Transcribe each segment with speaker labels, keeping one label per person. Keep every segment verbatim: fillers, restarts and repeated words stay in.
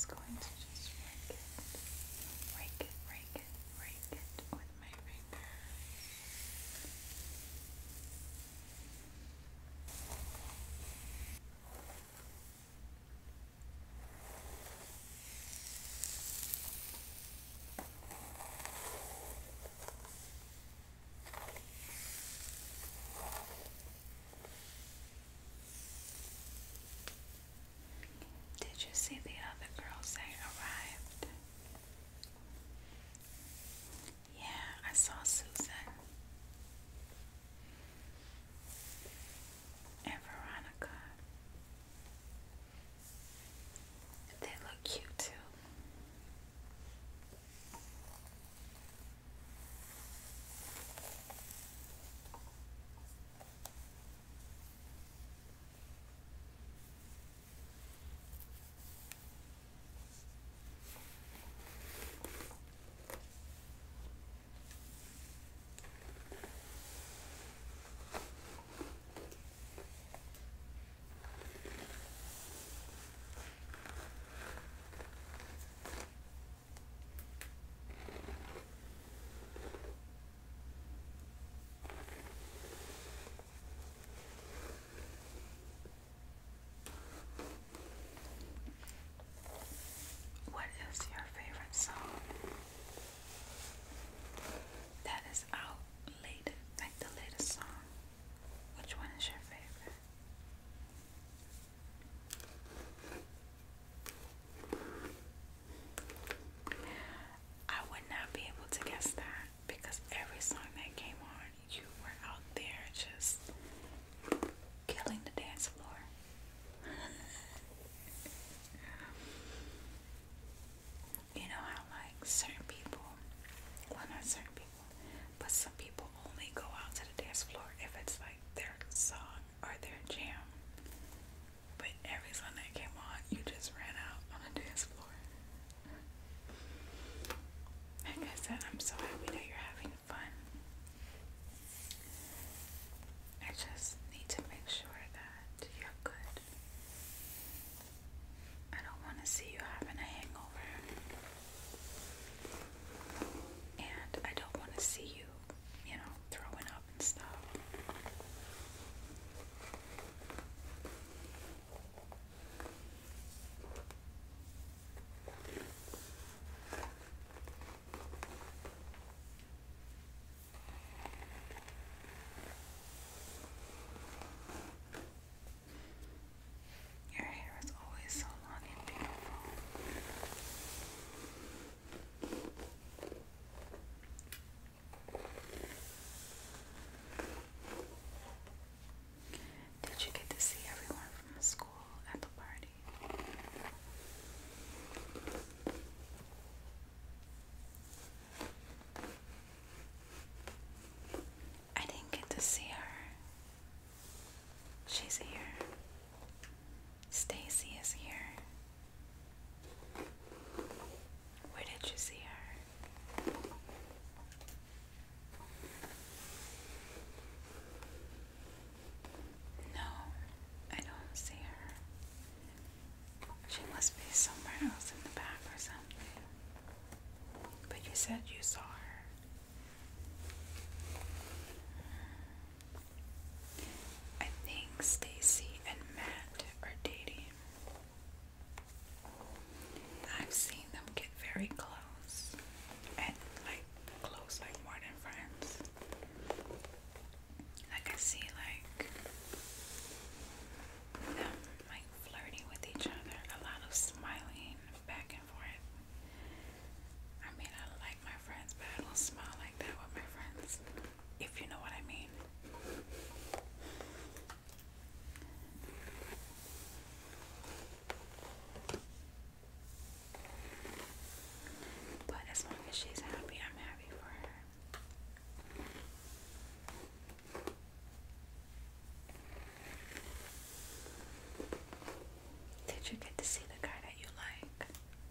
Speaker 1: just going to just rake it, rake it, rake it, rake it with my fingers. Did you see the other girls that arrived? Yeah, I saw Susan and Veronica. They look cute too. What is your favorite song that is out late, like the latest song? Which one is your favorite? I would not be able to guess that because every song that came on, you were out there just killing the dance floor. You know how like certain people, well not certain people, but some people only go out to the dance floor if it's like their song or their jam. But every song that came on, you just ran out on the dance floor. Like I said, I'm so happy that you're having fun. I just need to make sure that you're good. I don't want to see you having a hangover. And I don't want to see you, you know, throwing up and stuff. Your hair is always so long and beautiful. Did you get to see everyone from the school at the party? I didn't get to see her. She's here. Stacy is here. Where did you see her? No, I don't see her. She must be somewhere else in the back or something. But you said you saw her. I think Stacy and Matt are dating. I've seen them get very close. And like close, like more than friends. Like I see like them like flirting with each other, a lot of smiling back and forth. I mean, I like my friends, but I don't smile like that with my friends, if you know what I mean. But as long as she's happy, I'm happy for her. Did you get to see the guy that you like?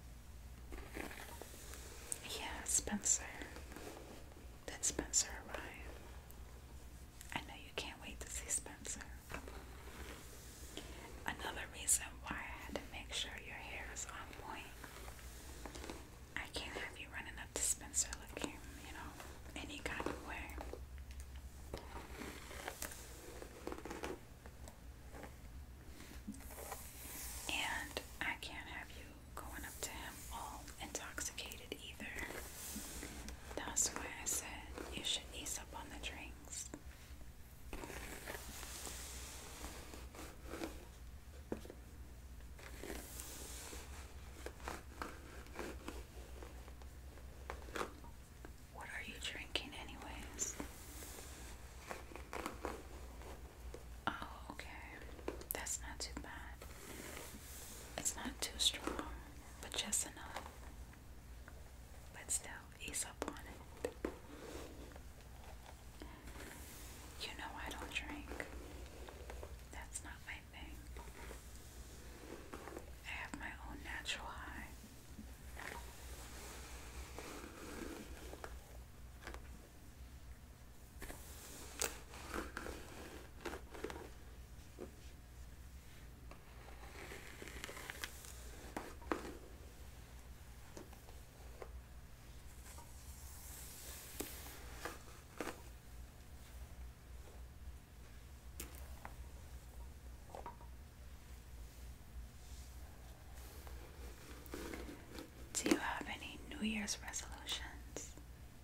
Speaker 1: Yeah, Spencer. Did Spencer arrive? I know you can't wait to see Spencer. Another reason why I had to make sure your hair is on point. Year's resolutions.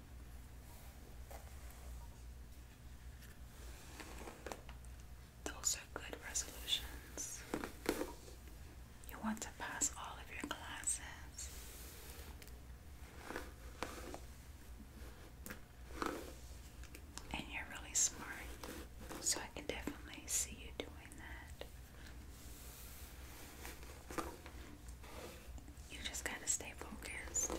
Speaker 1: Those are good resolutions. You want to pass all of your classes. And you're really smart, so I can definitely see you doing that. You just gotta stay focused.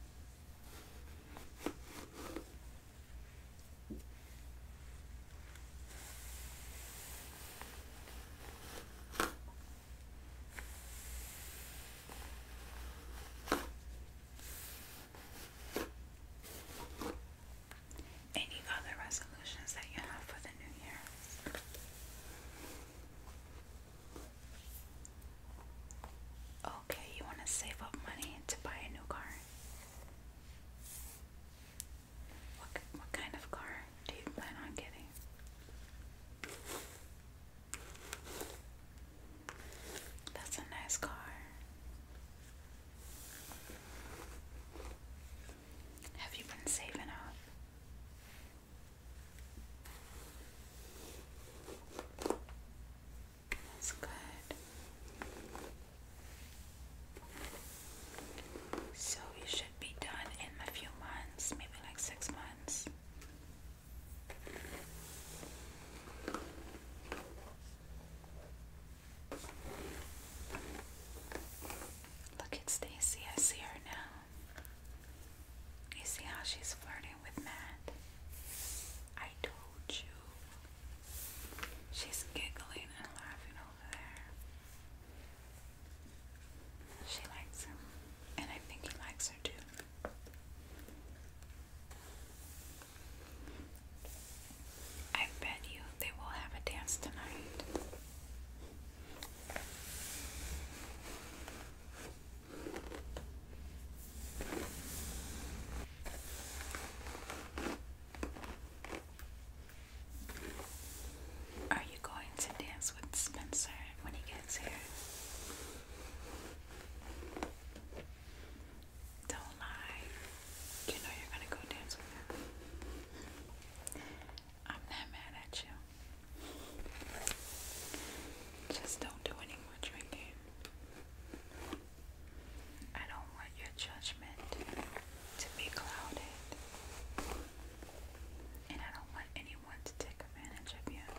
Speaker 1: Any other resolutions that you have for the new year? Okay, you want to save up money to buy a new car. What, what kind of car do you plan on getting? That's a nice car. Have you been saving up? That's good. So you should be done in a few months, maybe like six months. Look at Stacy, I see her now. You see how she's flirting with Matt? I told you. She's giggling and laughing over there. She likes him, and I think he likes her too. I bet you they will have a dance tonight. Are you going to dance with Spencer when he gets here? Don't lie. You know you're gonna go dance with him. I'm not mad at you. Just don't do any more drinking. I don't want your judgment to be clouded. And I don't want anyone to take advantage of you.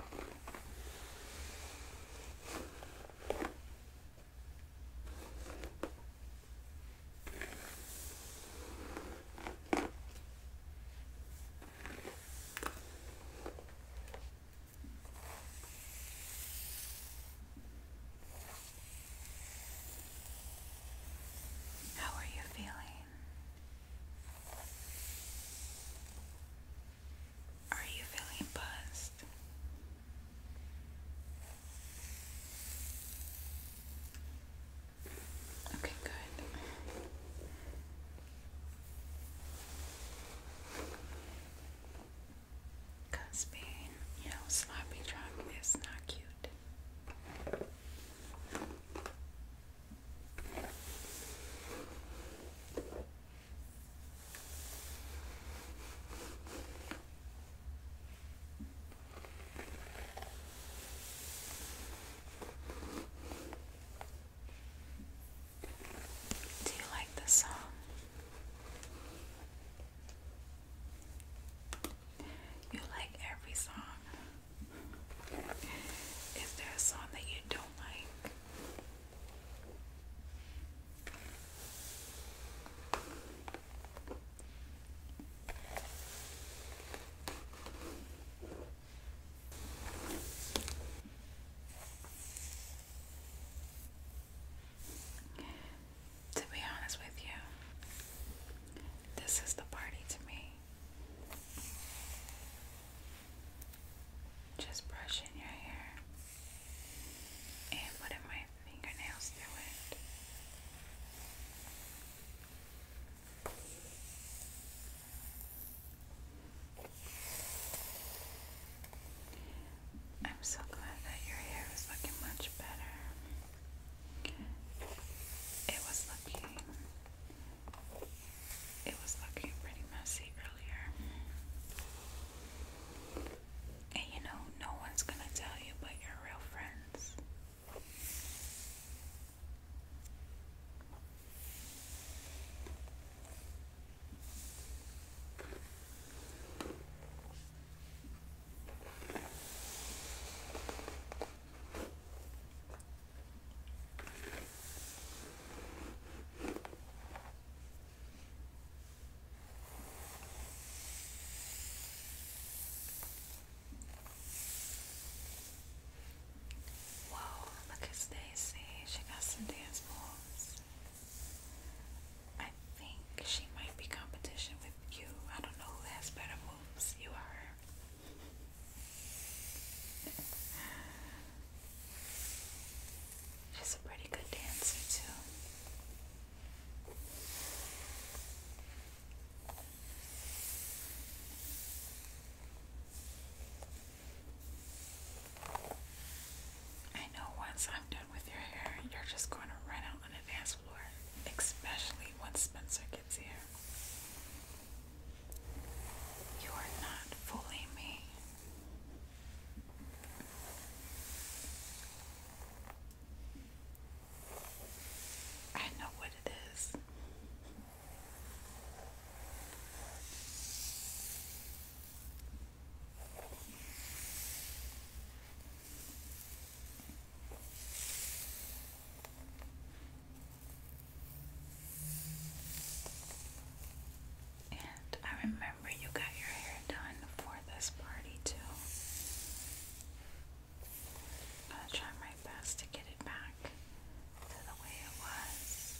Speaker 1: How are you feeling? Are you feeling buzzed? Okay, good. Cause being, you know, sloppy drunk is not cute. Do you like the song? You like every song. Is there a song that you don't like? To be honest with you, this is the party to me. Just brushing your hair and putting my fingernails through it. I'm so glad that your hair is looking much better. It was looking, it once I'm done with your hair, you're just going to run out on the dance floor, especially once Spencer gets here. You are not fooling me. I know what it is. And I remember you got your hair done for this party too. I'm gonna try my best to get it back to the way it was.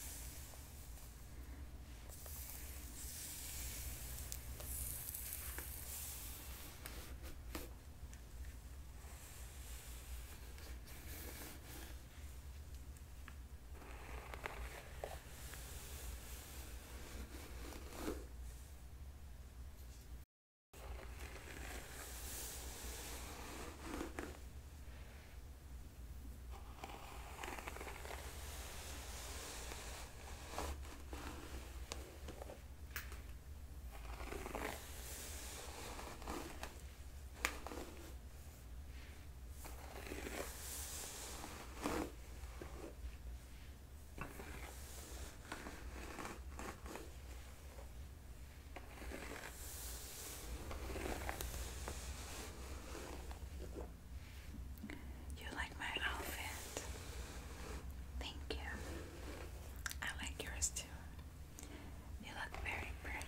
Speaker 1: You like my outfit? Thank you. I like yours too. You look very pretty.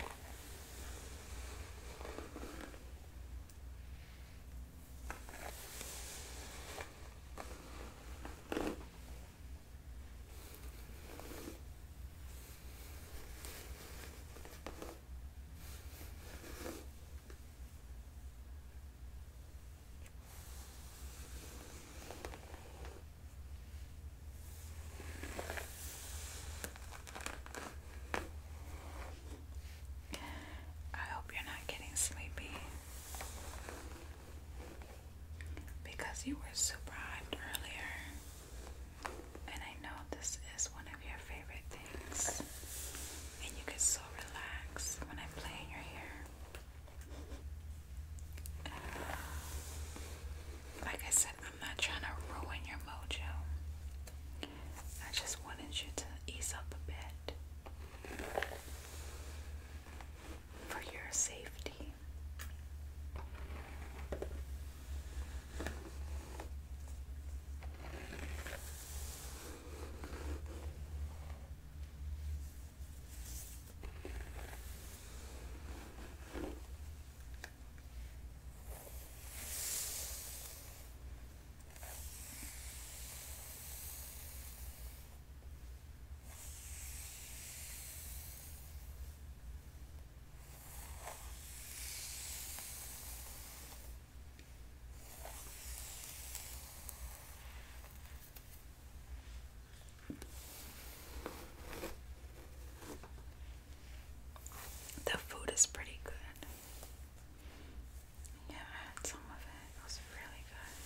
Speaker 1: I hope you're not getting sleepy because you were super hyped earlier, and I know this is one of your favorite things, and you get so relaxed when I play in your hair. Like I said, I'm not trying to ruin your mojo. I just wanted you to ease up a bit for your safety. The food is pretty good. Yeah, I had some of it. It was really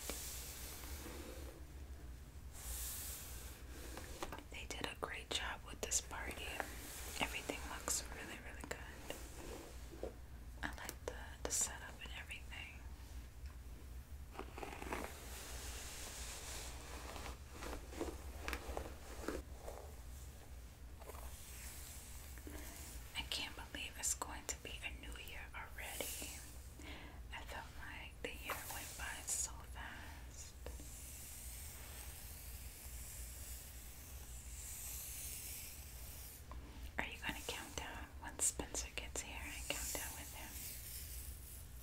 Speaker 1: good. They did a great job with this party. Everything looks really, really good. I like the, the setup and everything. I can't believe it's going to be a new year already. I felt like the year went by so fast. Are you gonna count down once Spencer gets here and count down with him?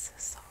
Speaker 1: this is so